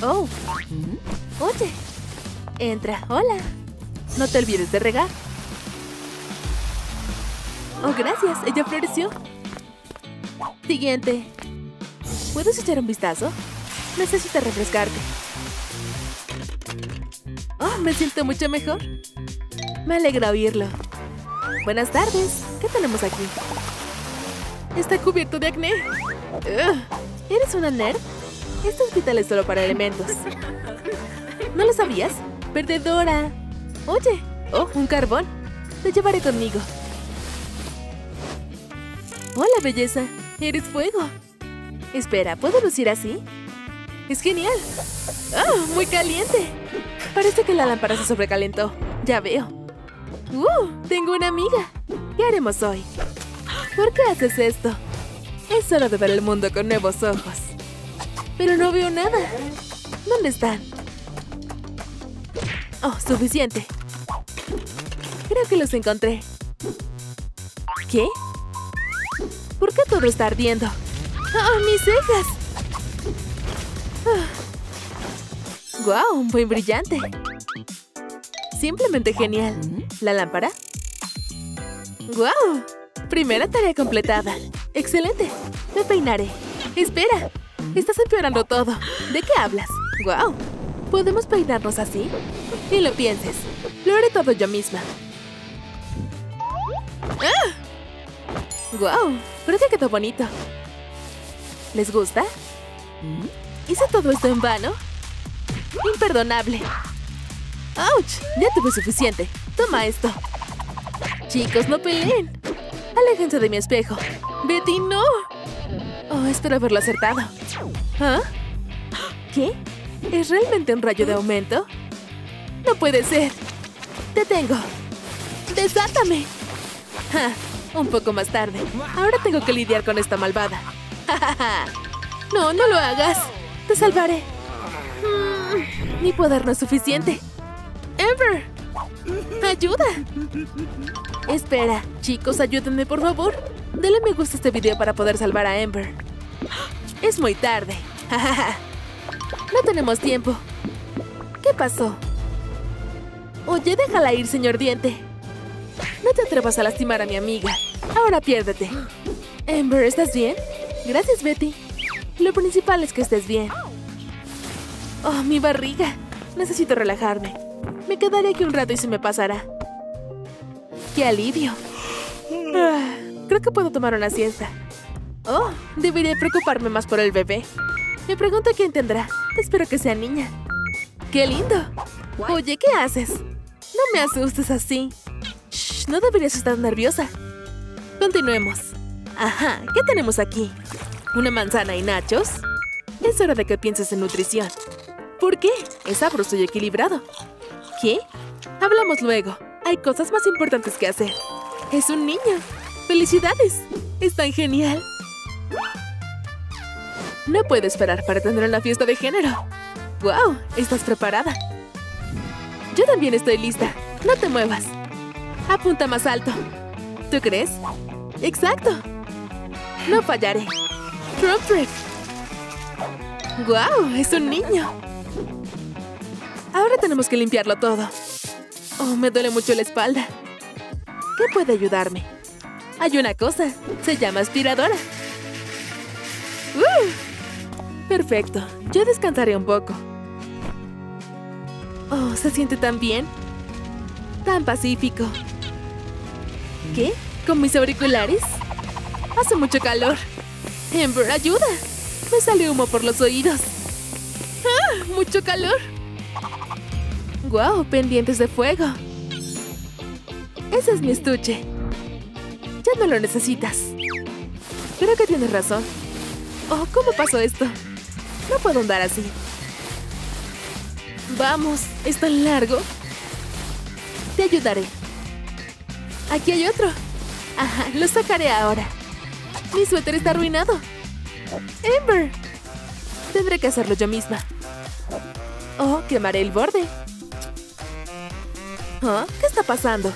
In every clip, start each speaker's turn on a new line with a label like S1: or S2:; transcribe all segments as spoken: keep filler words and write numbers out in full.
S1: Oh. Oye. Entra. Hola. No te olvides de regar. Oh, gracias. Ella floreció. Siguiente. ¿Puedes echar un vistazo? Necesitas refrescarte. Oh, me siento mucho mejor. Me alegra oírlo. Buenas tardes. ¿Qué tenemos aquí? Está cubierto de acné. Ugh. ¿Eres una nerd? Este hospital es solo para elementos. ¿No lo sabías? ¡Perdedora! Oye. Oh, un carbón. Te llevaré conmigo. Hola, belleza. Eres fuego. Espera, ¿puedo lucir así? Es genial. ¡Oh, muy caliente! Parece que la lámpara se sobrecalentó. Ya veo. ¡Uh! Tengo una amiga. ¿Qué haremos hoy? ¿Por qué haces esto? Es hora de ver el mundo con nuevos ojos. Pero no veo nada. ¿Dónde están? Oh, suficiente. Creo que los encontré. ¿Qué? ¿Por qué todo está ardiendo? ¡Oh, mis cejas! ¡Guau! Wow, muy brillante. Simplemente genial. ¿La lámpara? ¡Guau! Primera tarea completada. ¡Excelente! Me peinaré. ¡Espera! Estás empeorando todo. ¿De qué hablas? ¡Guau! ¿Podemos peinarnos así? Ni lo pienses. Lo haré todo yo misma. ¡Ah! ¡Guau! Creo que quedó bonito. ¿Les gusta? ¿Hice todo esto en vano? ¡Imperdonable! ¡Auch! Ya tuve suficiente. Toma esto. Chicos, no peleen. Aléjense de mi espejo. ¡Betty, no! Oh, espero haberlo acertado. ¿Ah? ¿Qué? ¿Es realmente un rayo de aumento? ¡No puede ser! ¡Te tengo! ¡Desátame! Ja, un poco más tarde. Ahora tengo que lidiar con esta malvada. No, no lo hagas. Te salvaré. Mm, mi poder no es suficiente. ¡Amber! ¡Ayuda! Espera, chicos, ayúdenme, por favor. Denle me gusta a este video para poder salvar a Amber. Es muy tarde. No tenemos tiempo. ¿Qué pasó? Oye, déjala ir, señor Diente. No te atrevas a lastimar a mi amiga. Ahora piérdete. Amber, ¿estás bien? Gracias, Betty. Lo principal es que estés bien. Oh, mi barriga. Necesito relajarme. Me quedaré aquí un rato y se me pasará. ¡Qué alivio! Ah, creo que puedo tomar una siesta. Oh, debería preocuparme más por el bebé. Me pregunto quién tendrá. Espero que sea niña. ¡Qué lindo! Oye, ¿qué haces? No me asustes así. Shh, no deberías estar nerviosa. Continuemos. Ajá, ¿qué tenemos aquí? ¿Una manzana y nachos? Es hora de que pienses en nutrición. ¿Por qué? Es sabroso y equilibrado. ¿Qué? Hablamos luego. Hay cosas más importantes que hacer. Es un niño. ¡Felicidades! ¡Es tan genial! No puedo esperar para tener una fiesta de género. ¡Wow! ¿Estás preparada? Yo también estoy lista. No te muevas. Apunta más alto. ¿Tú crees? ¡Exacto! No fallaré. Trump trick. ¡Guau! ¡Es un niño! Ahora tenemos que limpiarlo todo. Oh, me duele mucho la espalda. ¿Qué puede ayudarme? Hay una cosa. Se llama aspiradora. ¡Uh! Perfecto. Yo descansaré un poco. Oh, se siente tan bien. Tan pacífico. ¿Qué? ¿Con mis auriculares? Hace mucho calor. Amber, ayuda. Me sale humo por los oídos. ¡Ah! ¡Mucho calor! ¡Guau! Pendientes de fuego. Ese es mi estuche. Ya no lo necesitas. Creo que tienes razón. Oh, ¿cómo pasó esto? No puedo andar así. Vamos, ¿es tan largo? Te ayudaré. Aquí hay otro. Ajá, lo sacaré ahora. Mi suéter está arruinado. Amber. Tendré que hacerlo yo misma. Oh, quemaré el borde. ¿Oh? ¿Qué está pasando?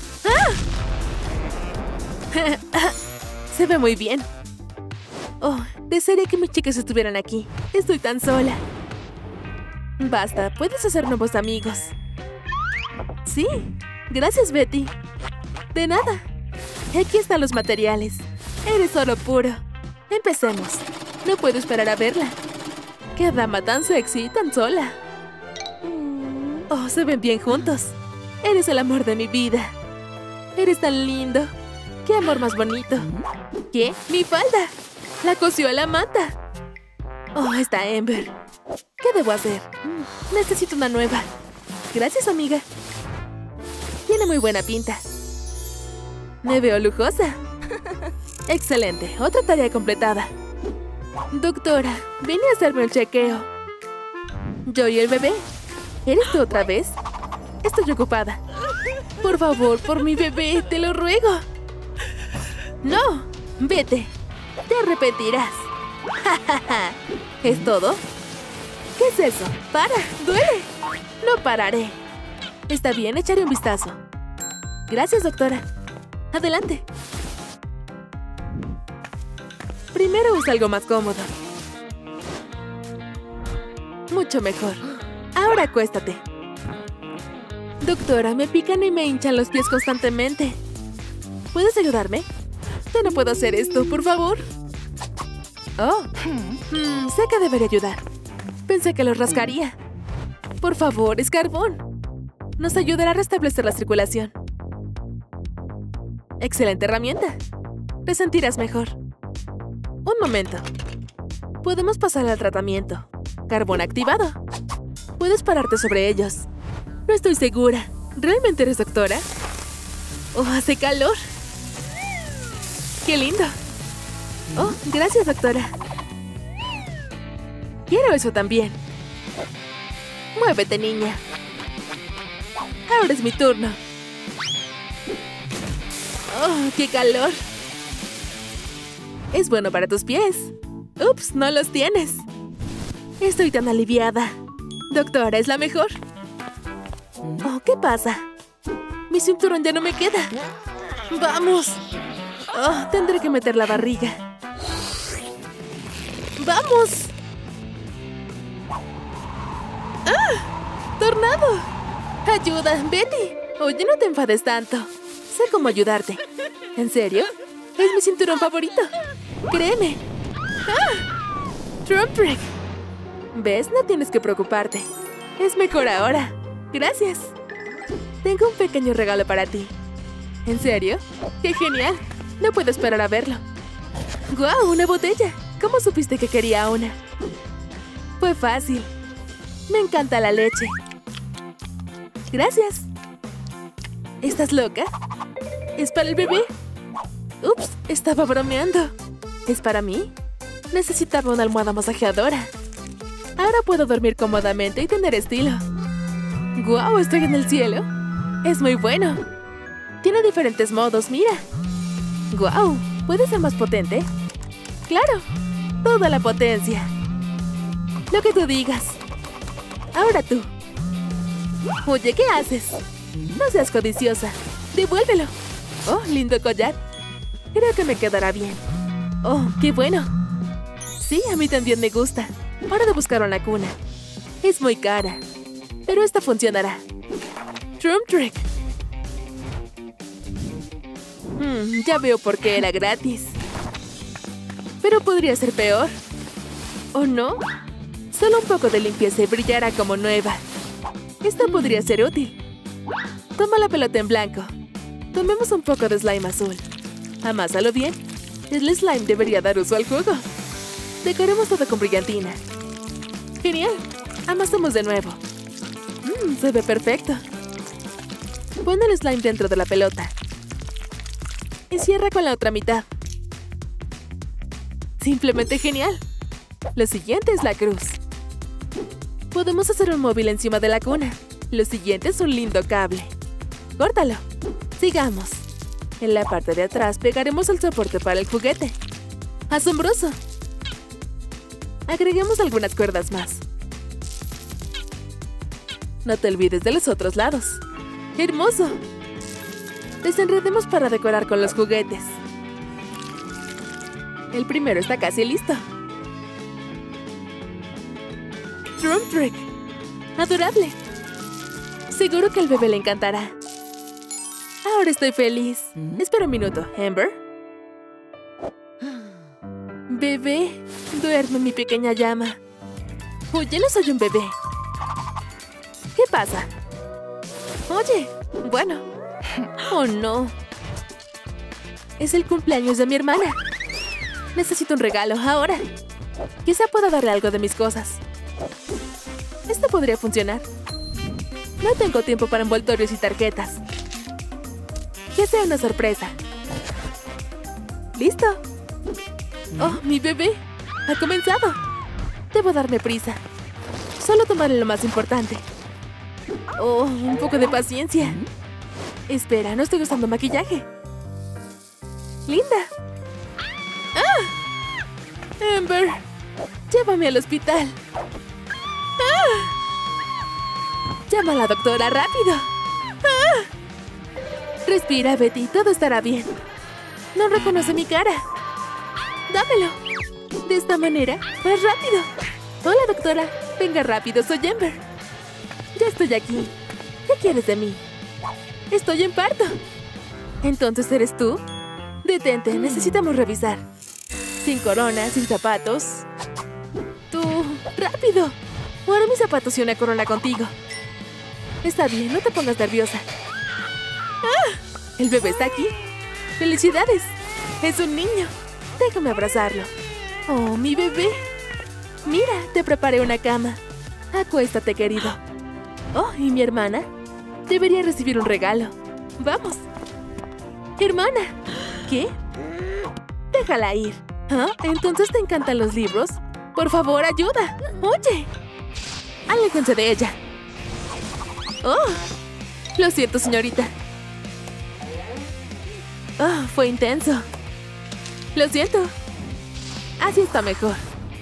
S1: ¡Ah! Se ve muy bien. Oh, desearía que mis chicas estuvieran aquí. Estoy tan sola. Basta, puedes hacer nuevos amigos. Sí, gracias, Betty. De nada. Aquí están los materiales. Eres oro puro. Empecemos. No puedo esperar a verla. ¡Qué dama tan sexy y tan sola! Oh, se ven bien juntos. Eres el amor de mi vida. Eres tan lindo. ¡Qué amor más bonito! ¿Qué? ¡Mi falda! ¡La cosió la mata! Oh, está Ember. ¿Qué debo hacer? Necesito una nueva. Gracias, amiga. Tiene muy buena pinta. Me veo lujosa. Excelente. Otra tarea completada. Doctora, vine a hacerme un chequeo. ¿Yo y el bebé? ¿Eres tú otra vez? Estoy ocupada. Por favor, por mi bebé, te lo ruego. No, vete. Te arrepentirás. ¿Es todo? ¿Qué es eso? ¡Para! ¡Duele! No pararé. Está bien, echaré un vistazo. Gracias, doctora. Adelante. Primero usa algo más cómodo. Mucho mejor. Ahora acuéstate. Doctora, me pican y me hinchan los pies constantemente. ¿Puedes ayudarme? Yo no puedo hacer esto, por favor. Oh, hmm, sé que debería ayudar. Pensé que los rascaría. Por favor, es carbón. Nos ayudará a restablecer la circulación. Excelente herramienta. Te sentirás mejor. Un momento. Podemos pasar al tratamiento. Carbón activado. Puedes pararte sobre ellos. No estoy segura. ¿Realmente eres doctora? Oh, hace calor. ¡Qué lindo! Oh, gracias, doctora. Quiero eso también. Muévete, niña. Ahora es mi turno. ¡Oh, qué calor! Es bueno para tus pies. Ups, no los tienes. Estoy tan aliviada. Doctora, ¿es la mejor? Oh, ¿qué pasa? Mi cinturón ya no me queda. ¡Vamos! Oh, tendré que meter la barriga. ¡Vamos! ¡Ah! ¡Tornado! ¡Ayuda, Betty! Oye, no te enfades tanto. Sé cómo ayudarte. ¿En serio? Es mi cinturón favorito. Créeme. ¡Ah! Trump Trick. ¿Ves? No tienes que preocuparte. Es mejor ahora. Gracias. Tengo un pequeño regalo para ti. ¿En serio? ¡Qué genial! No puedo esperar a verlo. ¡Guau! ¡Una botella! ¿Cómo supiste que quería una? Fue fácil. Me encanta la leche. Gracias. ¿Estás loca? ¿Es para el bebé? Ups, estaba bromeando. ¿Es para mí? Necesitaba una almohada masajeadora. Ahora puedo dormir cómodamente y tener estilo. ¡Guau! ¿Estoy en el cielo? Es muy bueno. Tiene diferentes modos, mira. ¡Guau! ¿Puede ser más potente? ¡Claro! Toda la potencia. Lo que tú digas. Ahora tú. Oye, ¿qué haces? No seas codiciosa. Devuélvelo. Oh, lindo collar. Creo que me quedará bien. Oh, qué bueno. Sí, a mí también me gusta. Hora de buscar una cuna. Es muy cara. Pero esta funcionará. Trump Trick. Hmm, ya veo por qué era gratis. Pero podría ser peor. ¿O no? Solo un poco de limpieza y brillará como nueva. Esto podría ser útil. Toma la pelota en blanco. Tomemos un poco de slime azul. Amásalo bien. El slime debería dar uso al jugo. Decoremos todo con brillantina. Genial. Amasamos de nuevo. Mmm, se ve perfecto. Pon el slime dentro de la pelota. Y cierra con la otra mitad. Simplemente genial. Lo siguiente es la cruz. Podemos hacer un móvil encima de la cuna. Lo siguiente es un lindo cable. Córtalo. Sigamos. En la parte de atrás pegaremos el soporte para el juguete. ¡Asombroso! Agreguemos algunas cuerdas más. No te olvides de los otros lados. ¡Hermoso! Desenredemos para decorar con los juguetes. El primero está casi listo. Trump Trick. Adorable. Seguro que al bebé le encantará. Ahora estoy feliz. Espera un minuto, Amber. Bebé, duerme mi pequeña llama. Oye, no soy un bebé. ¿Qué pasa? Oye, bueno. Oh, no. Es el cumpleaños de mi hermana. Necesito un regalo ahora. Quizá pueda darle algo de mis cosas. Esto podría funcionar. No tengo tiempo para envoltorios y tarjetas. Que sea una sorpresa. ¿Listo? Oh, mi bebé. Ha comenzado. Debo darme prisa. Solo tomaré lo más importante. Oh, un poco de paciencia. Espera, no estoy usando maquillaje. Linda. ¡Ah! Amber, llévame al hospital. ¡Ah! Llama a la doctora, rápido. ¡Ah! Respira, Betty, todo estará bien. No reconoce mi cara. Dámelo. De esta manera, más rápido. Hola, doctora. Venga rápido, soy Amber. Ya estoy aquí. ¿Qué quieres de mí? Estoy en parto. ¿Entonces eres tú? Detente, necesitamos revisar. Sin corona, sin zapatos. Tú, rápido. Ahora mis zapatos y una corona contigo. Está bien, no te pongas nerviosa. ¡Ah! El bebé está aquí. ¡Felicidades! Es un niño. Déjame abrazarlo. Oh, mi bebé. Mira, te preparé una cama. Acuéstate, querido. Oh, ¿y mi hermana? Debería recibir un regalo. Vamos. Hermana. ¿Qué? Déjala ir. ¿Ah? ¿Entonces te encantan los libros? Por favor, ayuda. Oye. Aléjense de ella. Oh. Lo siento, señorita. Oh, fue intenso. Lo siento. Así está mejor.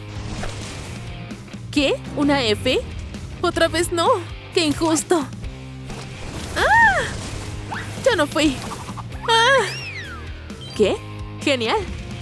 S1: ¿Qué? ¿Una F? Otra vez no. ¡Qué injusto! ¡Ah! Yo no fui. ¡Ah! ¿Qué? Genial.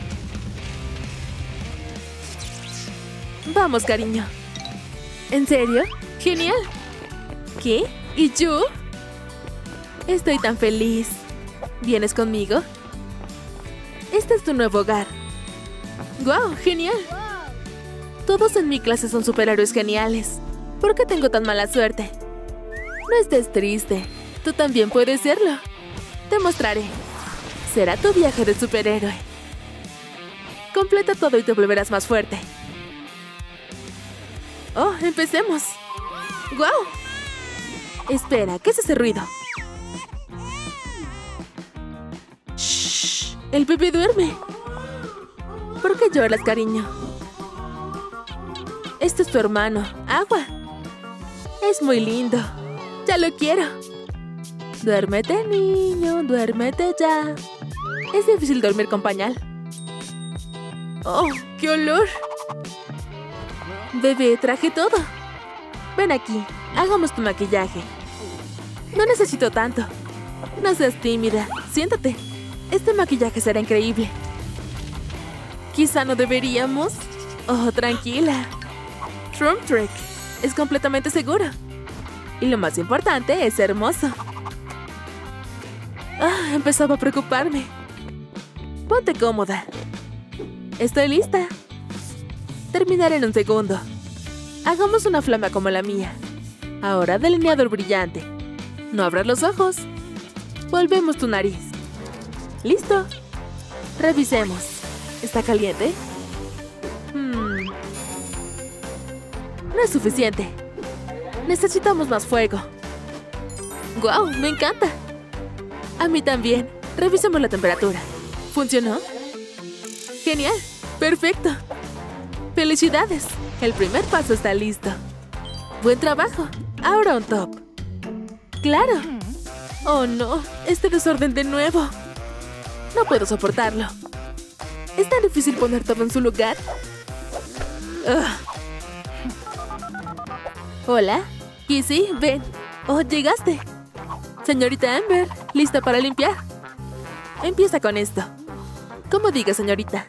S1: Vamos, cariño. ¿En serio? Genial. ¿Qué? ¿Y yo? Estoy tan feliz. ¿Vienes conmigo? Este es tu nuevo hogar. ¡Guau! ¡Genial! Todos en mi clase son superhéroes geniales. ¿Por qué tengo tan mala suerte? No estés triste. Tú también puedes serlo. Te mostraré. Será tu viaje de superhéroe. Completa todo y te volverás más fuerte. Oh, empecemos. ¡Guau! Espera, ¿qué es ese ruido? ¡Shh! El bebé duerme. ¿Por qué lloras, cariño? Este es tu hermano. Agua. Es muy lindo. Ya lo quiero. Duérmete, niño. Duérmete ya. Es difícil dormir con pañal. ¡Oh, qué olor! Bebé, traje todo. Ven aquí. Hagamos tu maquillaje. No necesito tanto. No seas tímida. Siéntate. Este maquillaje será increíble. Quizá no deberíamos. Oh, tranquila. Trump Trick. Es completamente seguro. Y lo más importante es hermoso. Ah, empezaba a preocuparme. Ponte cómoda. Estoy lista. Terminaré en un segundo. Hagamos una flama como la mía. Ahora delineador brillante. No abras los ojos. Volvemos tu nariz. ¿Listo? Revisemos. ¿Está caliente? Hmm. No es suficiente. Necesitamos más fuego. ¡Guau! ¡Me encanta! A mí también. Revisemos la temperatura. ¿Funcionó? ¡Genial! ¡Perfecto! ¡Felicidades! El primer paso está listo. ¡Buen trabajo! Ahora un top. ¡Claro! ¡Oh, no! Este desorden de nuevo. No puedo soportarlo. ¿Es tan difícil poner todo en su lugar? Ugh. Hola. Kissy, ven. Oh, llegaste. Señorita Amber, ¿lista para limpiar? Empieza con esto. Como diga, señorita.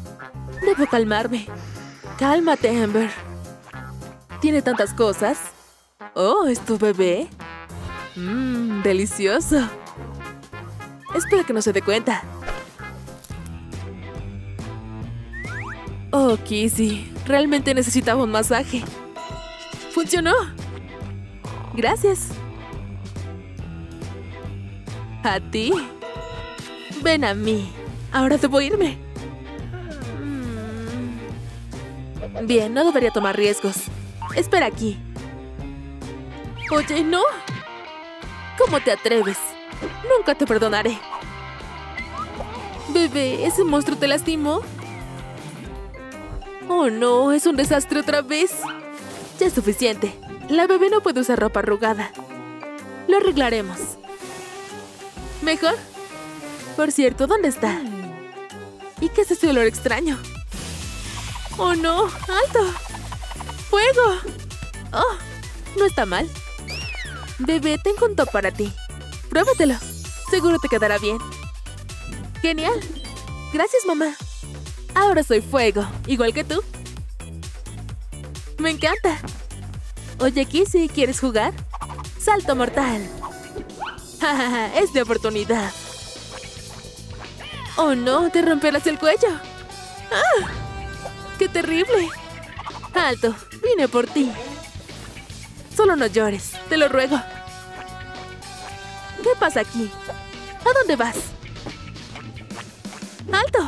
S1: Debo calmarme. Cálmate, Amber. Tiene tantas cosas. Oh, ¿es tu bebé? Mmm, delicioso. Espera que no se dé cuenta. Oh, Kizzy, realmente necesitaba un masaje. ¡Funcionó! Gracias. ¿A ti? Ven a mí. Ahora debo irme. Mm. Bien, no debería tomar riesgos. Espera aquí. Oye, ¿no? ¿Cómo te atreves? Nunca te perdonaré. Bebé, ¿ese monstruo te lastimó? Oh, no, es un desastre otra vez. Ya es suficiente. La bebé no puede usar ropa arrugada. Lo arreglaremos. ¿Mejor? Por cierto, ¿dónde está? ¿Y qué es ese olor extraño? ¡Oh, no! ¡Alto! ¡Fuego! ¡Oh! No está mal. Bebé, tengo un top para ti. Pruébatelo. Seguro te quedará bien. ¡Genial! Gracias, mamá. Ahora soy fuego, igual que tú. Me encanta. Oye, Kizzy, ¿quieres jugar? ¡Salto mortal! ¡Ja, es de oportunidad! ¡Oh, no! ¡Te romperás el cuello! ¡Ah! ¡Qué terrible! ¡Alto! Vine por ti. Solo no llores, te lo ruego. ¿Qué pasa aquí? ¿A dónde vas? ¡Alto!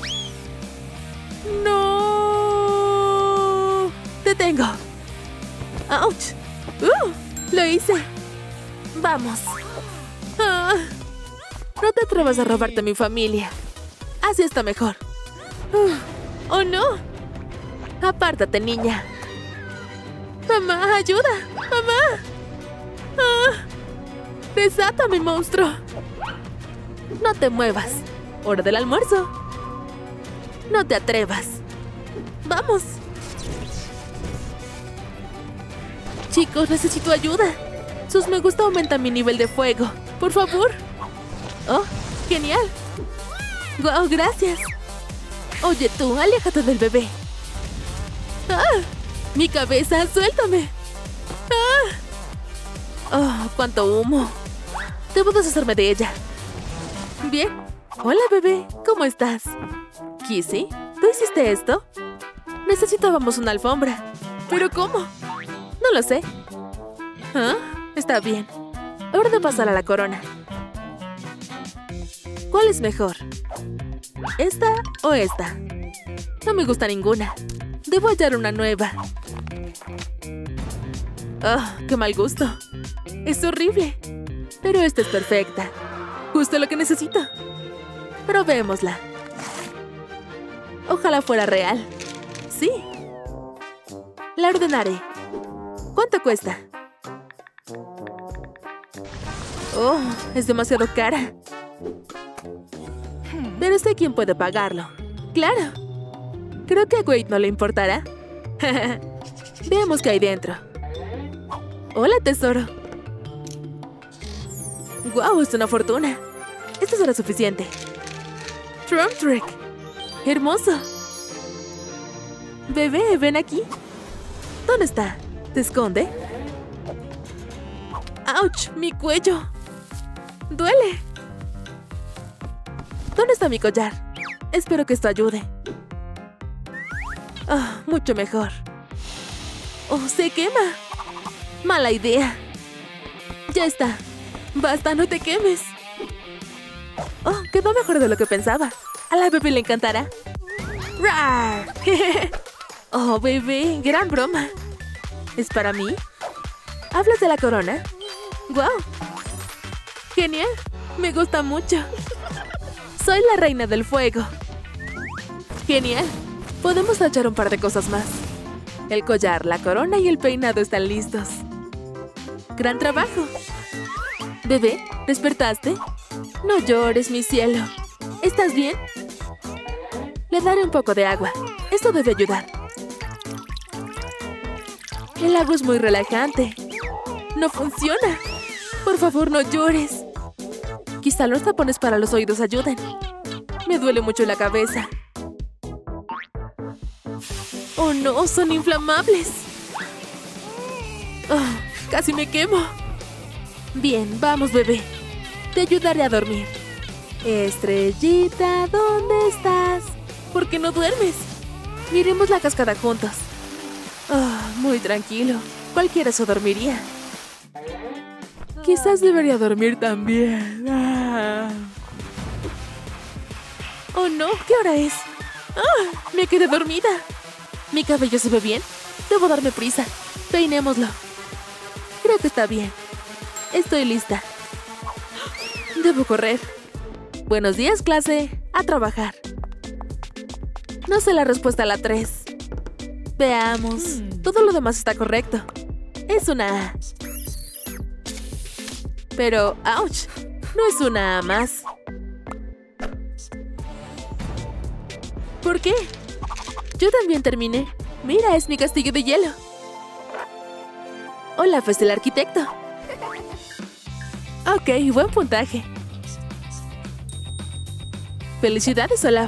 S1: ¡No! ¡Te tengo! ¡Auch! ¡Uh! ¡Lo hice! ¡Vamos! Ah, no te atrevas a robarte a mi familia. Así está mejor. Uh, ¡Oh, no! Apártate, niña. ¡Mamá, ayuda! ¡Mamá! ¡Ah! ¡Desátame, monstruo! No te muevas. Hora del almuerzo. No te atrevas. ¡Vamos! Chicos, necesito ayuda. Sus me gusta aumentan mi nivel de fuego. Por favor. ¡Oh! ¡Genial! ¡Guau, gracias! Oye tú, aléjate del bebé. ¡Ah! ¡Mi cabeza! ¡Suéltame! ¡Ah! ¡Oh, cuánto humo! Debo deshacerme de ella. Bien. Hola, bebé. ¿Cómo estás? Kizzy, ¿tú hiciste esto? Necesitábamos una alfombra. ¿Pero cómo? No lo sé. ¿Ah? Está bien. Hora de pasar a la corona. ¿Cuál es mejor? ¿Esta o esta? No me gusta ninguna. Debo hallar una nueva. ¡Oh, qué mal gusto! Es horrible. Pero esta es perfecta. Justo lo que necesito. Probémosla. Ojalá fuera real. Sí. La ordenaré. ¿Cuánto cuesta? Oh, es demasiado cara. Pero sé quién puede pagarlo. ¡Claro! Creo que a Wade no le importará. Veamos qué hay dentro. Hola, tesoro. ¡Guau! Es una fortuna. Esto será suficiente. Trump Trick. ¡Hermoso! Bebé, ven aquí. ¿Dónde está? ¿Te esconde? ¡Auch! ¡Mi cuello! ¡Duele! ¿Dónde está mi collar? Espero que esto ayude. Oh, mucho mejor. ¡Oh, se quema! ¡Mala idea! Ya está. ¡Basta, no te quemes! ¡Oh, quedó mejor de lo que pensaba! A la bebé le encantará. ¡Rar! ¡Oh, bebé! ¡Gran broma! ¿Es para mí? ¿Hablas de la corona? ¡Guau! ¡Genial! Me gusta mucho. Soy la reina del fuego. ¡Genial! Podemos tachar un par de cosas más. El collar, la corona y el peinado están listos. ¡Gran trabajo! Bebé, ¿despertaste? No llores, mi cielo. ¿Estás bien? Le daré un poco de agua. Esto debe ayudar. El agua es muy relajante. ¡No funciona! Por favor, no llores. Quizá los tapones para los oídos ayuden. Me duele mucho la cabeza. ¡Oh, no! ¡Son inflamables! Oh, Casi me quemo. Bien, vamos, bebé. Te ayudaré a dormir. Estrellita, ¿dónde estás? ¿Por qué no duermes? Miremos la cascada juntos. Oh, muy tranquilo. Cualquiera se dormiría. Quizás debería dormir también. Ah. Oh no, ¿qué hora es? Ah, me quedé dormida. ¿Mi cabello se ve bien? Debo darme prisa. Peinémoslo. Creo que está bien. Estoy lista. Debo correr. Buenos días, clase. A trabajar. No sé la respuesta a la tres. Veamos. Todo lo demás está correcto. Es una A. Pero, ouch, no es una A más. ¿Por qué? Yo también terminé. Mira, es mi castillo de hielo. Hola, pues el arquitecto. Ok, buen puntaje. Felicidades, Olaf.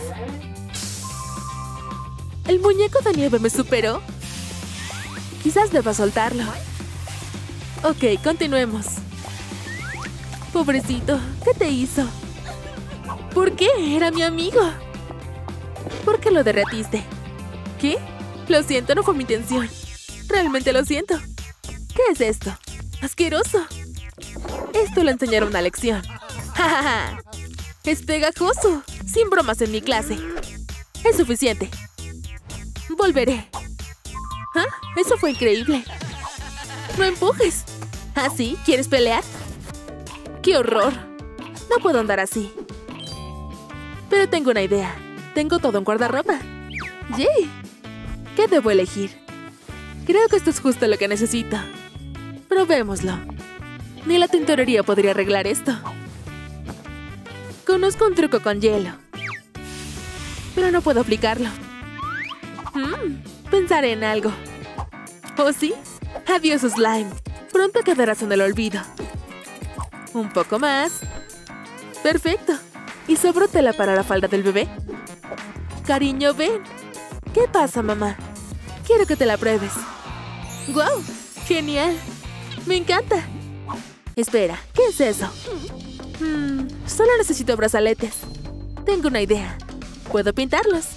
S1: ¿El muñeco de nieve me superó? Quizás deba soltarlo. Ok, continuemos. Pobrecito, ¿qué te hizo? ¿Por qué? Era mi amigo. ¿Por qué lo derretiste? ¿Qué? Lo siento, no fue mi intención. Realmente lo siento. ¿Qué es esto? ¡Asqueroso! Esto le enseñará una lección. ¡Ja, ja, ja! ¡Es pegajoso! Sin bromas en mi clase. Es suficiente. Volveré. ¿Ah? Eso fue increíble. ¡No empujes! ¿Ah, sí? ¿Quieres pelear? ¡Qué horror! No puedo andar así. Pero tengo una idea. Tengo todo en guardarropa. ¡Yay! ¿Qué debo elegir? Creo que esto es justo lo que necesito. Probémoslo. Ni la tintorería podría arreglar esto. Conozco un truco con hielo. Pero no puedo aplicarlo. Hmm, pensaré en algo. ¿Oh, sí? Adiós, slime. Pronto quedarás en el olvido. Un poco más. Perfecto. ¿Y sobró tela para la falda del bebé? Cariño, ven. ¿Qué pasa, mamá? Quiero que te la pruebes. ¡Guau! ¡Genial! ¡Me encanta! Espera, ¿qué es eso? Hmm, solo necesito brazaletes. Tengo una idea. Puedo pintarlos.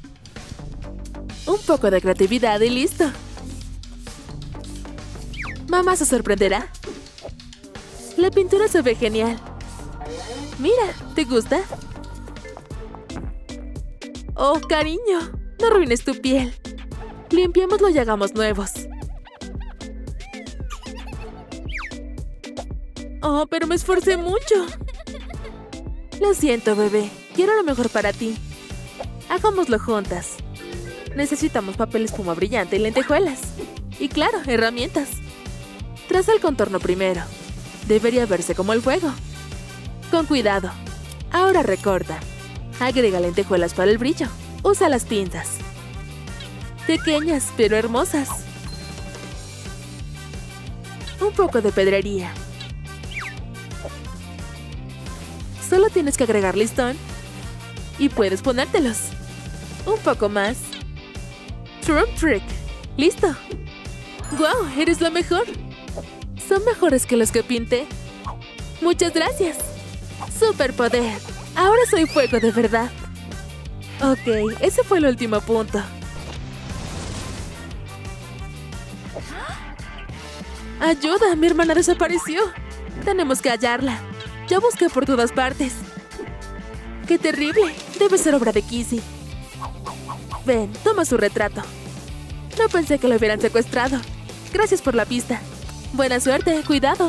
S1: Un poco de creatividad y listo. Mamá se sorprenderá. La pintura se ve genial. Mira, ¿te gusta? Oh, cariño, no arruines tu piel. Limpiémoslo y hagamos nuevos. Oh, pero me esforcé mucho. Lo siento, bebé. Quiero lo mejor para ti. Hagámoslo juntas. Necesitamos papel espuma brillante y lentejuelas. Y claro, herramientas. Traza el contorno primero. Debería verse como el fuego. Con cuidado. Ahora recorta. Agrega lentejuelas para el brillo. Usa las pinzas. Pequeñas, pero hermosas. Un poco de pedrería. Solo tienes que agregar listón. Y puedes ponértelos. Un poco más. Trump trick. ¡Listo! ¡Guau! ¡Eres lo mejor! Son mejores que los que pinté. ¡Muchas gracias! ¡Superpoder! Ahora soy fuego de verdad. Ok, ese fue el último punto. ¡Ayuda! Mi hermana desapareció. Tenemos que hallarla. Ya busqué por todas partes. ¡Qué terrible! Debe ser obra de Kizzy. Ven, toma su retrato. No pensé que lo hubieran secuestrado. Gracias por la pista. Buena suerte, cuidado.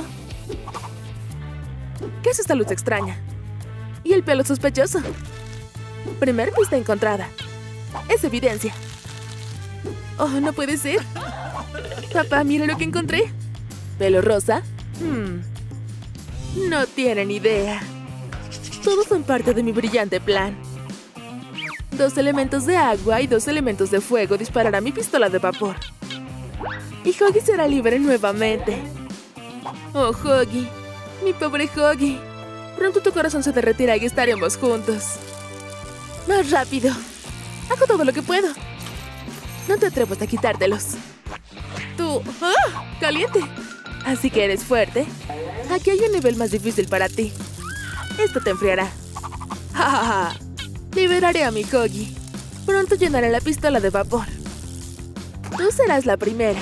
S1: ¿Qué es esta luz extraña? ¿Y el pelo sospechoso? Primer pista encontrada. Es evidencia. Oh, no puede ser. Papá, mira lo que encontré. ¿Pelo rosa? Hmm. No tienen idea. Todos son parte de mi brillante plan. Dos elementos de agua y dos elementos de fuego dispararán mi pistola de vapor. Y Huggy será libre nuevamente. Oh, Huggy. Mi pobre Huggy. Pronto tu corazón se derretirá y estaremos juntos. Más rápido. Hago todo lo que puedo. No te atrevas a quitártelos. Tú... ¡Ah! ¡Caliente! Así que eres fuerte. Aquí hay un nivel más difícil para ti. Esto te enfriará. ¡Ja, ja, ja! Liberaré a mi Huggy. Pronto llenaré la pistola de vapor. Tú serás la primera.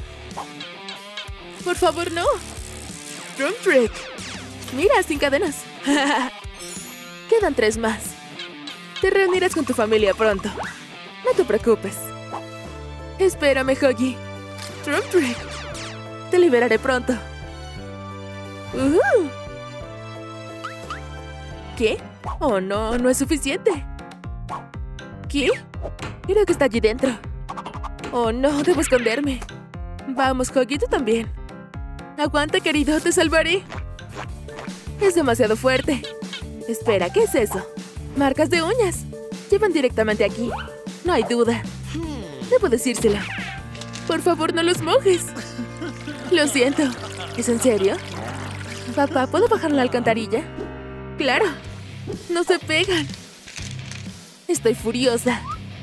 S1: Por favor, no. Drum Trick. Mira, sin cadenas. Quedan tres más. Te reunirás con tu familia pronto. No te preocupes. Espérame, Huggy. Drum Trick. Te liberaré pronto. Uh-huh. ¿Qué? Oh, no, no es suficiente. ¿Qué? Creo que está allí dentro. Oh, no, debo esconderme. Vamos, Huggy, tú también. Aguanta, querido, te salvaré. Es demasiado fuerte. Espera, ¿qué es eso? Marcas de uñas. Llevan directamente aquí. No hay duda. Debo decírselo. Por favor, no los mojes. Lo siento. ¿Es en serio? Papá, ¿puedo bajar la alcantarilla? Claro. No se pegan. Estoy furiosa.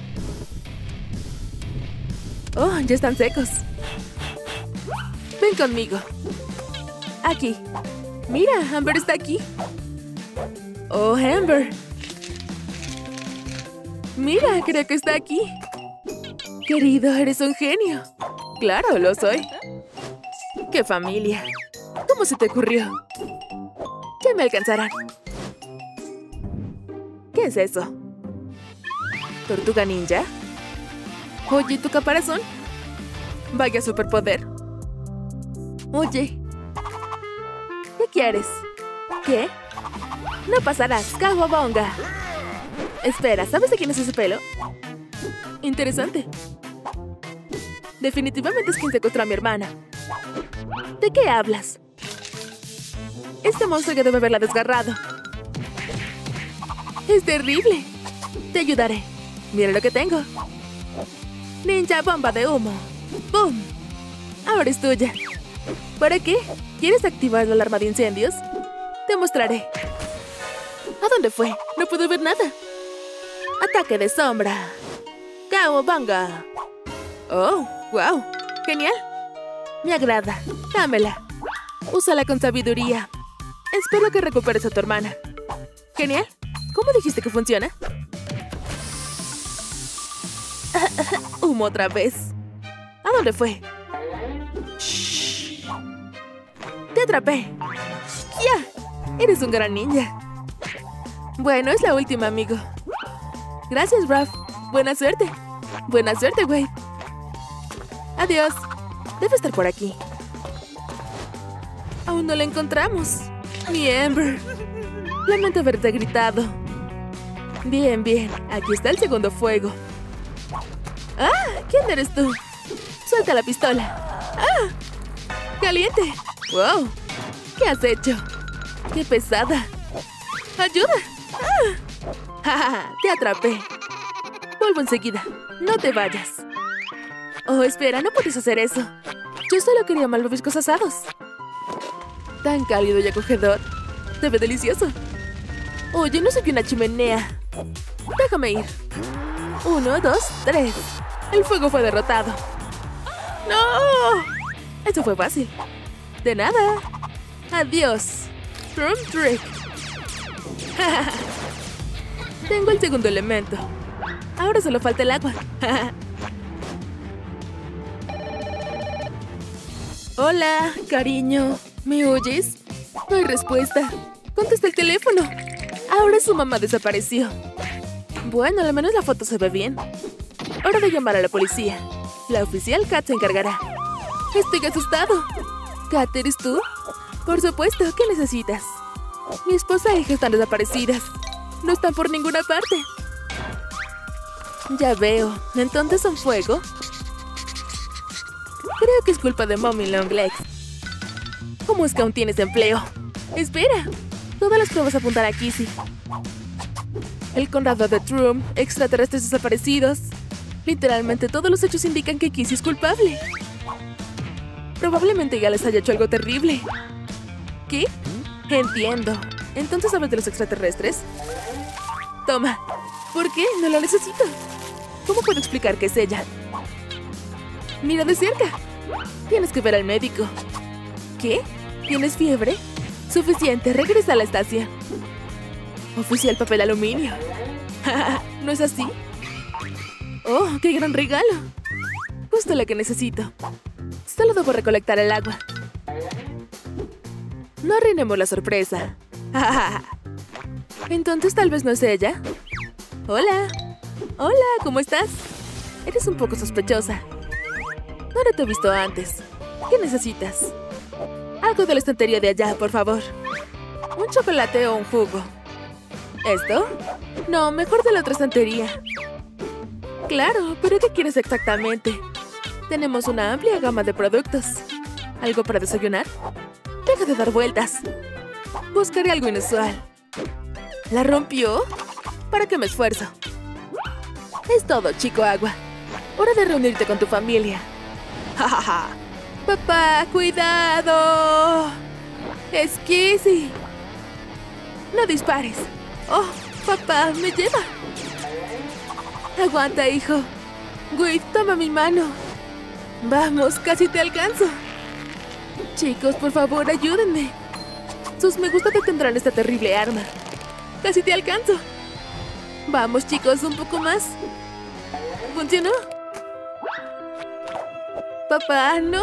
S1: Oh, ya están secos. Ven conmigo. Aquí. Mira, Amber está aquí. Oh, Amber. Mira, creo que está aquí. Querido, eres un genio. Claro, lo soy. ¡Qué familia! ¿Cómo se te ocurrió? Ya me alcanzarán. ¿Qué es eso? ¿Tortuga ninja? Oye, ¿tu caparazón? Vaya superpoder. Oye. ¿Qué quieres? ¿Qué? No pasarás, Kawabonga. Espera, ¿sabes de quién es ese pelo? Interesante. Definitivamente es quien secuestró a mi hermana. ¿De qué hablas? Este monstruo ya debe haberla desgarrado. Es terrible. Te ayudaré. Mira lo que tengo. Ninja bomba de humo. ¡Bum! Ahora es tuya. ¿Para qué? ¿Quieres activar la alarma de incendios? Te mostraré. ¿A dónde fue? No puedo ver nada. Ataque de sombra. Kawabonga. Oh, wow. Genial. Me agrada. Dámela. Úsala con sabiduría. Espero que recuperes a tu hermana. Genial. ¿Cómo dijiste que funciona? Humo otra vez. ¿A dónde fue? Shh. Te atrapé. ¡Ya! Eres un gran ninja. Bueno, es la última, amigo. Gracias, Raph. Buena suerte. Buena suerte, Wade. Adiós. Debe estar por aquí. Aún no la encontramos. Mi Amber. Lamento haberte gritado. Bien, bien. Aquí está el segundo fuego. ¡Ah! ¿Quién eres tú? Suelta la pistola. ¡Ah! ¡Caliente! ¡Wow! ¿Qué has hecho? ¡Qué pesada! ¡Ayuda! ¡Ah! ¡Ja, ja, ja! Te atrapé. Vuelvo enseguida. No te vayas. Oh, espera, no puedes hacer eso. Yo solo quería malvaviscos asados. Tan cálido y acogedor. Se ve delicioso. Oye, no soy una chimenea. Déjame ir. Uno, dos, tres. El fuego fue derrotado. ¡No! Eso fue fácil. De nada. Adiós. Drum Trick. Tengo el segundo elemento. Ahora solo falta el agua. Hola, cariño. ¿Me oyes? No hay respuesta. Contesta el teléfono. Ahora su mamá desapareció. Bueno, al menos la foto se ve bien. Hora de llamar a la policía. La oficial Kat se encargará. Estoy asustado. ¿Kat, eres tú? Por supuesto, ¿qué necesitas? Mi esposa e hija están desaparecidas. No están por ninguna parte. Ya veo. ¿Entonces son fuego? Creo que es culpa de Mommy Longlegs. ¿Cómo es que aún tienes empleo? ¡Espera! Todas las pruebas apuntan a Kissy. El condado de Troom, extraterrestres desaparecidos. Literalmente todos los hechos indican que Kissy es culpable. Probablemente ya les haya hecho algo terrible. ¿Qué? Entiendo. ¿Entonces sabes de los extraterrestres? Toma. ¿Por qué? No lo necesito. ¿Cómo puedo explicar que es ella? Mira de cerca. Tienes que ver al médico. ¿Qué? ¿Tienes fiebre? Suficiente, regresa a la estación. Oficial papel aluminio. ¿No es así? ¡Oh, qué gran regalo! Justo lo que necesito. Solo debo recolectar el agua. No arruinemos la sorpresa. Entonces tal vez no es ella. Hola. Hola, ¿cómo estás? Eres un poco sospechosa. No te he visto antes. ¿Qué necesitas? Algo de la estantería de allá, por favor. Un chocolate o un jugo. ¿Esto? No, mejor de la otra estantería. Claro, pero ¿qué quieres exactamente? Tenemos una amplia gama de productos. ¿Algo para desayunar? Deja de dar vueltas. Buscaré algo inusual. ¿La rompió? ¿Para qué me esfuerzo? Es todo, chico agua. Hora de reunirte con tu familia. ¡Ja, ja, ja! ¡Papá, cuidado! ¡Es Kissy! ¡No dispares! ¡Oh, papá, me lleva! Aguanta, hijo. Guid, toma mi mano. Vamos, casi te alcanzo. Chicos, por favor, ayúdenme. Sus me gusta detendrán esta terrible arma. Casi te alcanzo. Vamos, chicos, un poco más. ¿Funcionó? Papá, no.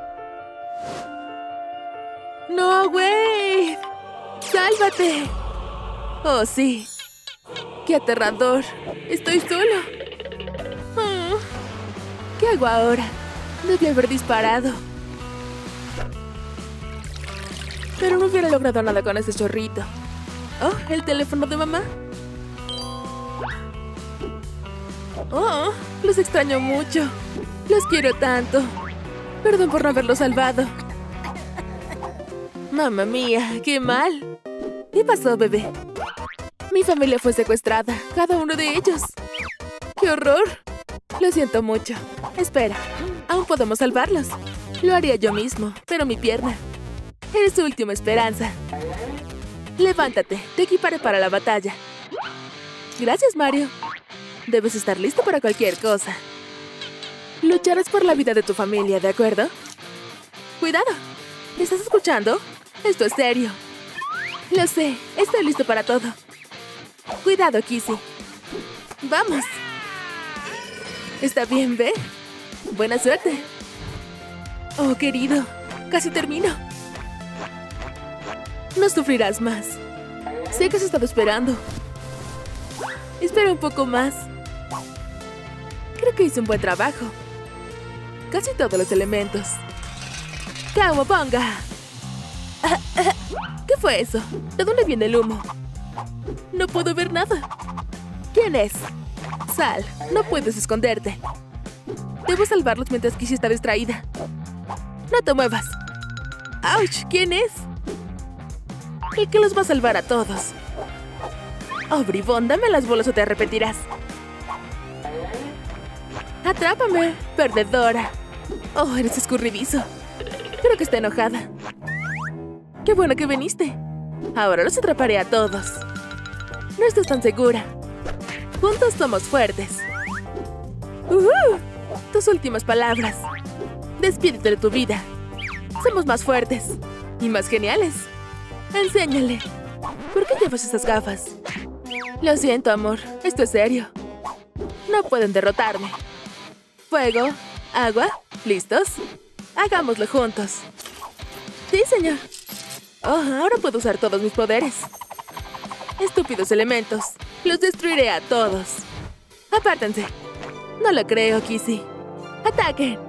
S1: No, Wade. ¡Sálvate! Oh, sí. ¡Qué aterrador! ¡Estoy solo! Oh. ¿Qué hago ahora? Debí haber disparado. Pero no hubiera logrado nada con ese chorrito. Oh, ¿el teléfono de mamá? Oh, los extraño mucho. Los quiero tanto. Perdón por no haberlos salvado. Mamma mía, qué mal. ¿Qué pasó, bebé? Mi familia fue secuestrada, cada uno de ellos. ¡Qué horror! Lo siento mucho. Espera, aún podemos salvarlos. Lo haría yo mismo, pero mi pierna. Eres su última esperanza. Levántate, te equiparé para la batalla. Gracias, Mario. Debes estar listo para cualquier cosa. Lucharás por la vida de tu familia, ¿de acuerdo? ¡Cuidado! ¿Estás escuchando? Esto es serio. Lo sé, estoy listo para todo. Cuidado, Kissy. ¡Vamos! Está bien, ¿ve? Buena suerte. Oh, querido, casi termino. No sufrirás más. Sé que has estado esperando. Espera un poco más. Creo que hice un buen trabajo. Casi todos los elementos. ¡Cowabunga! ¿Qué fue eso? ¿De dónde viene el humo? No puedo ver nada. ¿Quién es? Sal, no puedes esconderte. Debo salvarlos mientras Kissy está distraída. No te muevas. ¡Auch! ¿Quién es? El que los va a salvar a todos. Oh, bribón, dame las bolas o te arrepentirás. ¡Atrápame, perdedora! Oh, eres escurridizo. Creo que está enojada. ¡Qué bueno que viniste! Ahora los atraparé a todos. No estás tan segura. Juntos somos fuertes. ¡Uh! Tus últimas palabras. Despídete de tu vida. Somos más fuertes. Y más geniales. Enséñale. ¿Por qué llevas esas gafas? Lo siento, amor. Esto es serio. No pueden derrotarme. Fuego. Agua. ¿Listos? Hagámoslo juntos. Sí, señor. Oh, ahora puedo usar todos mis poderes. Estúpidos elementos. Los destruiré a todos. Apártense. No lo creo, Kissy. ¡Ataquen!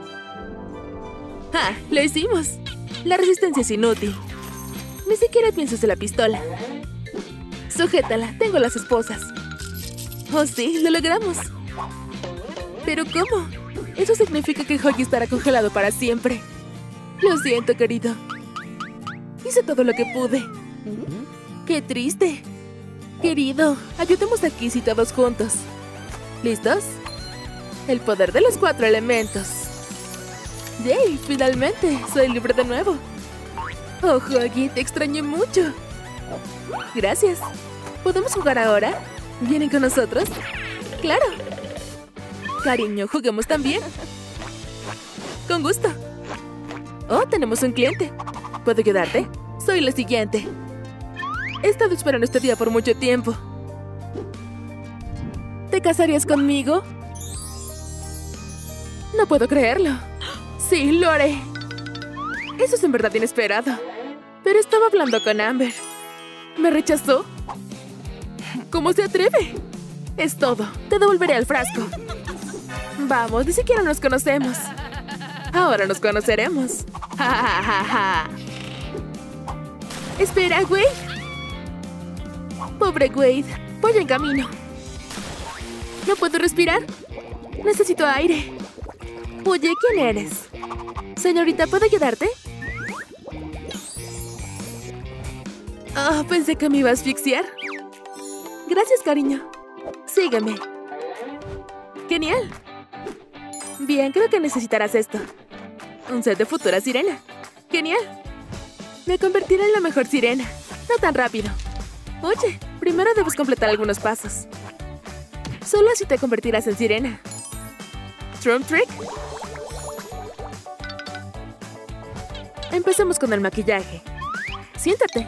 S1: ¡Ah! ¡Lo hicimos! La resistencia es inútil. Ni siquiera piensas en la pistola. Sujétala. Tengo las esposas. Oh, sí. Lo logramos. ¿Pero cómo? Eso significa que Huggy estará congelado para siempre. Lo siento, querido. Hice todo lo que pude. ¡Qué triste! Querido, ayudemos a Kissy todos juntos. ¿Listos? El poder de los cuatro elementos. ¡Yay! Finalmente, soy libre de nuevo. Oh, Huggy, te extrañé mucho. Gracias. ¿Podemos jugar ahora? ¿Vienen con nosotros? ¡Claro! Cariño, juguemos también. Con gusto. Oh, tenemos un cliente. ¿Puedo ayudarte? Soy la siguiente. He estado esperando este día por mucho tiempo. ¿Te casarías conmigo? No puedo creerlo. Sí, lo haré. Eso es en verdad inesperado. Pero estaba hablando con Amber. ¿Me rechazó? ¿Cómo se atreve? Es todo. Te devolveré al frasco. Vamos, ni siquiera nos conocemos. Ahora nos conoceremos. Ja, ja, ja, ja. Espera, Wade. Pobre Wade. Voy en camino. ¿No puedo respirar? Necesito aire. Oye, ¿quién eres? Señorita, ¿puedo ayudarte? Oh, pensé que me iba a asfixiar. Gracias, cariño. Sígueme. Genial. Bien, creo que necesitarás esto. Un set de futura sirena. Genial. Me convertiré en la mejor sirena. No tan rápido. Oye, primero debes completar algunos pasos. Solo así te convertirás en sirena. ¿Trump Trick? Empecemos con el maquillaje. Siéntate.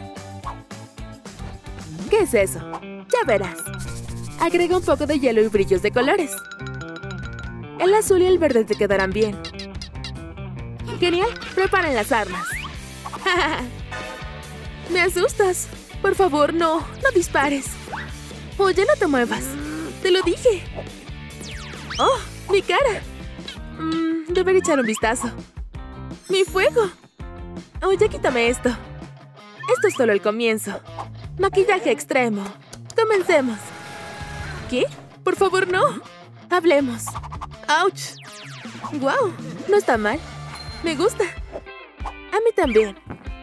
S1: ¿Qué es eso? Ya verás. Agrega un poco de hielo y brillos de colores. El azul y el verde te quedarán bien. Genial. Preparen las armas. Me asustas. Por favor, no. No dispares. Oye, no te muevas. Te lo dije. ¡Oh! ¡Mi cara! Mm, debería echar un vistazo. ¡Mi fuego! Oye, quítame esto. Esto es solo el comienzo. Maquillaje extremo. Comencemos. ¿Qué? Por favor, no. Hablemos. ¡Auch! ¡Guau! No está mal. Me gusta. A mí también.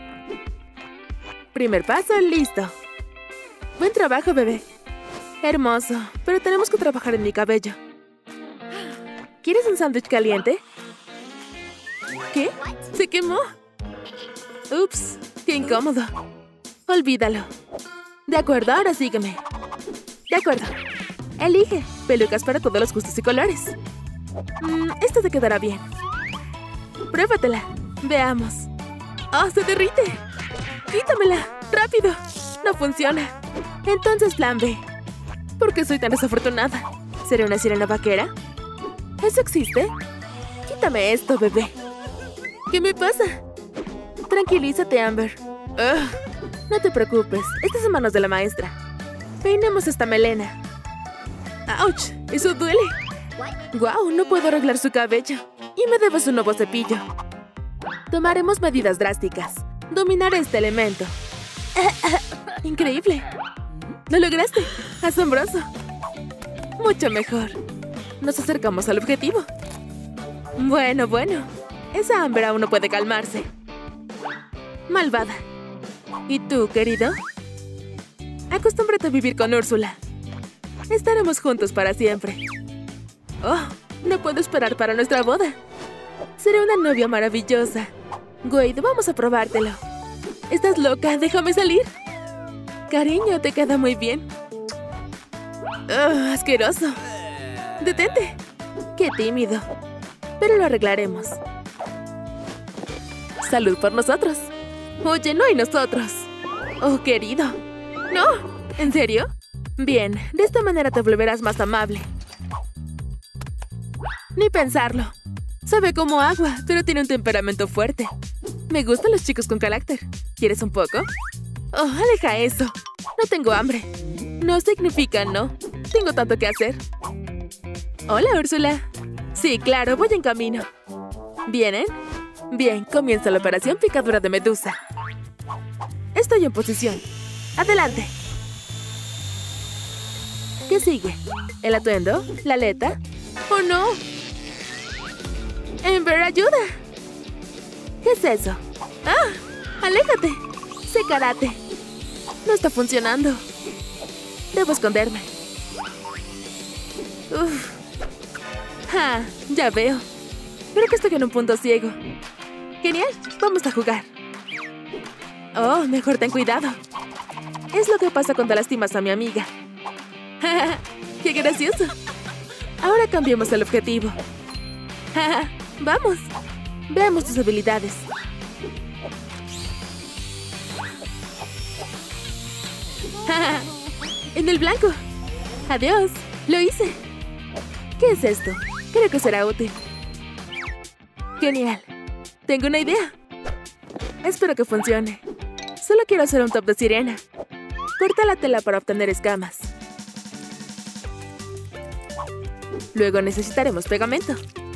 S1: Primer paso, listo. Buen trabajo, bebé. Hermoso, pero tenemos que trabajar en mi cabello. ¿Quieres un sándwich caliente? ¿Qué? ¡Se quemó! Ups, qué incómodo. Olvídalo. De acuerdo, ahora sígueme. De acuerdo. Elige. Pelucas para todos los gustos y colores. Mm, esta te quedará bien. Pruébatela. Veamos. ¡Oh, se derrite! ¡Quítamela! ¡Rápido! No funciona. Entonces, plan B. ¿Por qué soy tan desafortunada? ¿Seré una sirena vaquera? ¿Eso existe? Quítame esto, bebé. ¿Qué me pasa? Tranquilízate, Amber. Ugh. No te preocupes. Estás en manos de la maestra. Peinemos esta melena. ¡Auch! ¡Eso duele! ¡Guau! No puedo arreglar su cabello. Y me debes un nuevo cepillo. Tomaremos medidas drásticas. Dominaré este elemento. ¡Increíble! ¡Lo lograste! ¡Asombroso! Mucho mejor. Nos acercamos al objetivo. Bueno, bueno. Esa Amber aún no puede calmarse. Malvada. ¿Y tú, querido? Acostúmbrate a vivir con Úrsula. Estaremos juntos para siempre. Oh, no puedo esperar para nuestra boda. Seré una novia maravillosa. Wade, vamos a probártelo. ¿Estás loca? Déjame salir. Cariño, te queda muy bien. Oh, asqueroso. Detente. Qué tímido. Pero lo arreglaremos. Salud por nosotros. Oye, no hay nosotros. Oh, querido. No. ¿En serio? Bien, de esta manera te volverás más amable. Ni pensarlo. Sabe como agua, pero tiene un temperamento fuerte. Me gustan los chicos con carácter. ¿Quieres un poco? Oh, aleja eso. No tengo hambre. No significa no. Tengo tanto que hacer. Hola, Úrsula. Sí, claro, voy en camino. ¿Vienen? Bien, comienza la operación picadura de medusa. Estoy en posición. ¡Adelante! ¿Qué sigue? ¿El atuendo? ¿La aleta? ¡Oh, no! ¡Amber, ayuda! ¿Qué es eso? ¡Ah! ¡Aléjate! ¡Sé karate! No está funcionando. Debo esconderme. Uf. ¡Ja! Ya veo. Creo que estoy en un punto ciego. Genial, vamos a jugar. Oh, mejor ten cuidado. Es lo que pasa cuando lastimas a mi amiga. ¡Qué gracioso! Ahora cambiemos el objetivo. Vamos, veamos tus habilidades. En el blanco. Adiós. Lo hice. ¿Qué es esto? Creo que será útil. Genial. Tengo una idea. Espero que funcione. Solo quiero hacer un top de sirena. Corta la tela para obtener escamas. Luego necesitaremos pegamento.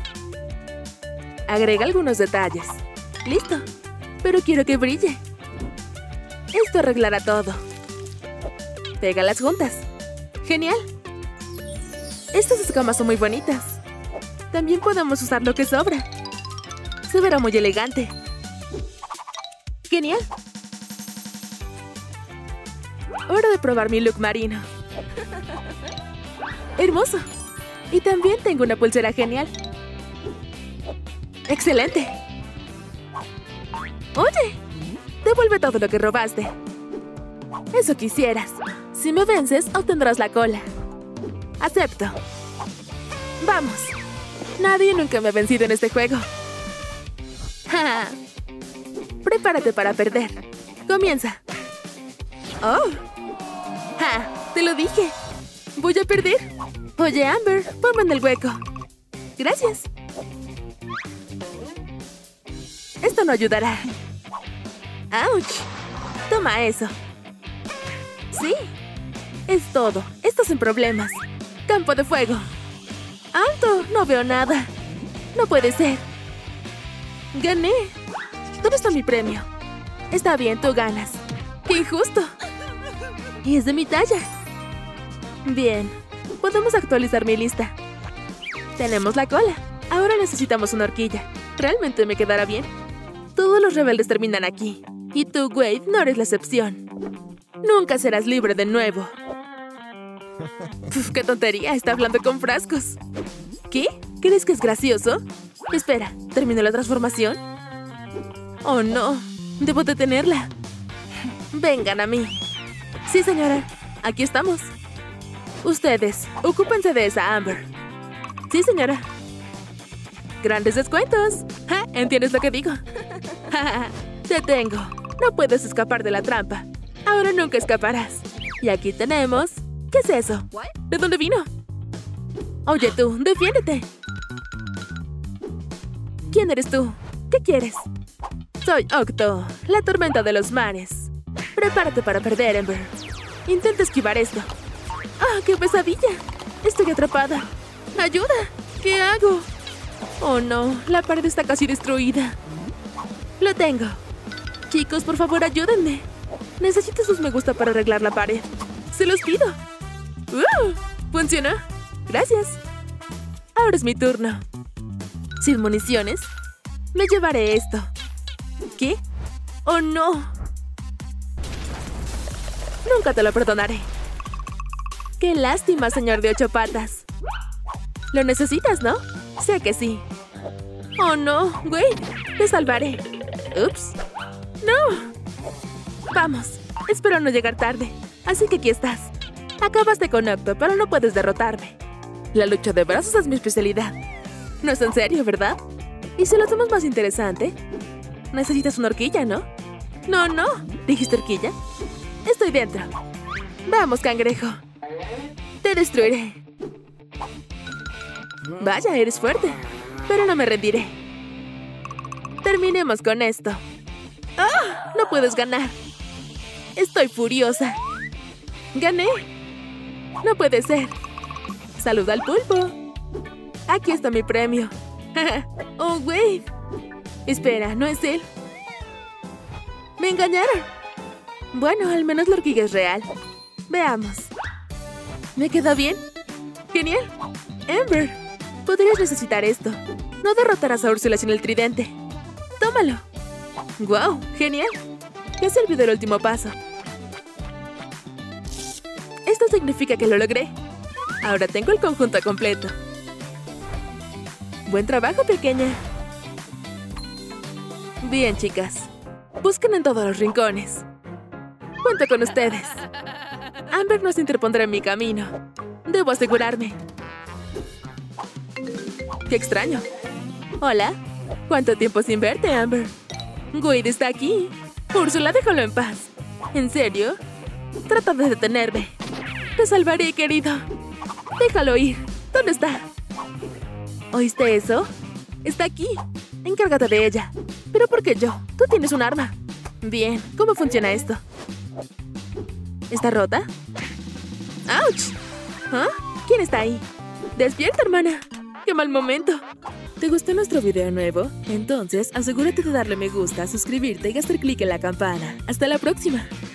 S1: Agrega algunos detalles. Listo. Pero quiero que brille. Esto arreglará todo. Pégalas juntas. Genial. Estas escamas son muy bonitas. También podemos usar lo que sobra. Se verá muy elegante. Genial. Hora de probar mi look marino. Hermoso. Y también tengo una pulsera genial. ¡Excelente! Oye, devuelve todo lo que robaste. Eso quisieras. Si me vences, obtendrás la cola. Acepto. Vamos. Nadie nunca me ha vencido en este juego. ¡Ja! Prepárate para perder. Comienza. ¡Oh! ¡Ja! ¡Te lo dije! ¡Voy a perder! Oye, Amber, ponme en el hueco. Gracias. Esto no ayudará. ¡Auch! Toma eso. Sí. Es todo. Estás en problemas. Campo de fuego. ¡Alto! No veo nada. No puede ser. Gané. ¿Dónde está mi premio? Está bien, tú ganas. ¡Qué injusto! Y es de mi talla. Bien. Podemos actualizar mi lista. Tenemos la cola. Ahora necesitamos una horquilla. Realmente me quedará bien. Todos los rebeldes terminan aquí. Y tú, Wade, no eres la excepción. Nunca serás libre de nuevo. Uf, ¡qué tontería! Está hablando con frascos. ¿Qué? ¿Crees que es gracioso? Espera, ¿terminó la transformación? ¡Oh, no! Debo detenerla. Vengan a mí. Sí, señora. Aquí estamos. Ustedes, ocúpense de esa, Amber. Sí, señora. ¡Grandes descuentos! ¿Ja? ¿Entiendes lo que digo? ¡Te tengo! No puedes escapar de la trampa. Ahora nunca escaparás. Y aquí tenemos... ¿Qué es eso? ¿De dónde vino? Oye tú, defiéndete. ¿Quién eres tú? ¿Qué quieres? Soy Octo, la tormenta de los mares. Prepárate para perder, Amber. Intenta esquivar esto. ¡Ah, qué pesadilla! Estoy atrapada. ¡Ayuda! ¿Qué hago? Oh, no. La pared está casi destruida. Lo tengo. Chicos, por favor, ayúdenme. Necesito sus me gusta para arreglar la pared. ¡Se los pido! ¡Uh! ¡Funcionó! ¡Gracias! Ahora es mi turno. Sin municiones, me llevaré esto. ¿Qué? ¡Oh, no! Nunca te lo perdonaré. ¡Qué lástima, señor de ocho patas! Lo necesitas, ¿no? Sé que sí. ¡Oh, no! ¡Wade! ¡Te salvaré! ¡Ups! ¡No! Vamos. Espero no llegar tarde. Así que aquí estás. Acabaste con Octo, pero no puedes derrotarme. La lucha de brazos es mi especialidad. No es en serio, ¿verdad? ¿Y si lo hacemos más interesante? Necesitas una horquilla, ¿no? No, no. ¿Dijiste horquilla? Estoy dentro. Vamos, cangrejo. Te destruiré. Vaya, eres fuerte. Pero no me rendiré. Terminemos con esto. ¡Ah! No puedes ganar. Estoy furiosa. ¡Gané! No puede ser. Saluda al pulpo. Aquí está mi premio. ¡Oh, Wade! Espera, ¿no es él? ¡Me engañaron! Bueno, al menos la horquilla es real. Veamos. ¿Me queda bien? ¡Genial! Amber, podrías necesitar esto. No derrotarás a Úrsula sin el tridente. ¡Tómalo! ¡Guau! ¡Genial! Ya se olvidó el último paso. Esto significa que lo logré. Ahora tengo el conjunto completo. Buen trabajo, pequeña. Bien, chicas. Busquen en todos los rincones. Cuento con ustedes. Amber no se interpondrá en mi camino. Debo asegurarme. ¡Qué extraño! Hola. ¿Cuánto tiempo sin verte, Amber? Wade está aquí. Úrsula, déjalo en paz. ¿En serio? Trata de detenerme. Te salvaré, querido. Déjalo ir. ¿Dónde está? ¿Oíste eso? Está aquí. Encárgate de ella. ¿Pero por qué yo? Tú tienes un arma. Bien, ¿cómo funciona esto? ¿Está rota? ¡Auch! ¿Ah? ¿Quién está ahí? ¡Despierta, hermana! ¡Qué mal momento! ¿Te gustó nuestro video nuevo? Entonces, asegúrate de darle me gusta, suscribirte y hacer clic en la campana. ¡Hasta la próxima!